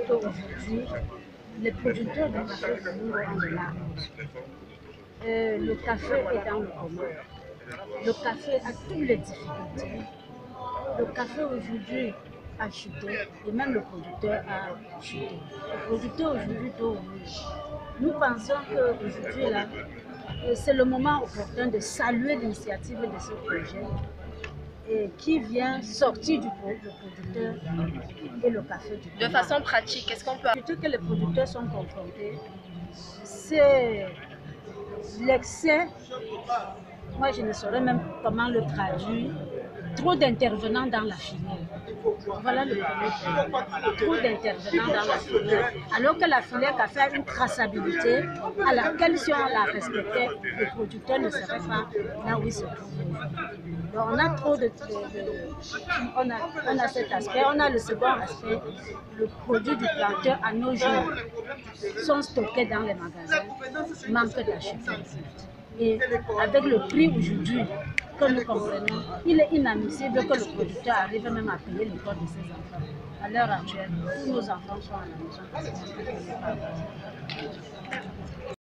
qu'aujourd'hui, les producteurs de café ont de larmes. Le café est dans le commun. Le café a toutes les difficultés. Le café aujourd'hui a chuté et même le producteur a chuté. Le producteur aujourd'hui doit ouvrir. Nous pensons qu'aujourd'hui, c'est le moment opportun de saluer l'initiative de ce projet qui vient sortir du producteur et le café du commun. De façon pratique, est-ce qu'on peut... Plutôt que les producteurs sont confrontés, c'est l'excès, moi je ne saurais même comment le traduire, trop d'intervenants dans la filière. Voilà le premier point. Trop d'intervenants dans la filière. Alors que la filière café a une traçabilité à laquelle, si on la respectait, le producteur ne serait pas là où il se trouve. Donc on a trop on a cet aspect. On a le second aspect, le produit du planteur à nos jours sont stockés dans les magasins, manque d'acheter. Et avec le prix aujourd'hui que nous comprenons, il est inadmissible que le producteur arrive même à payer l'école de ses enfants. À l'heure actuelle, tous nos enfants sont à la maison.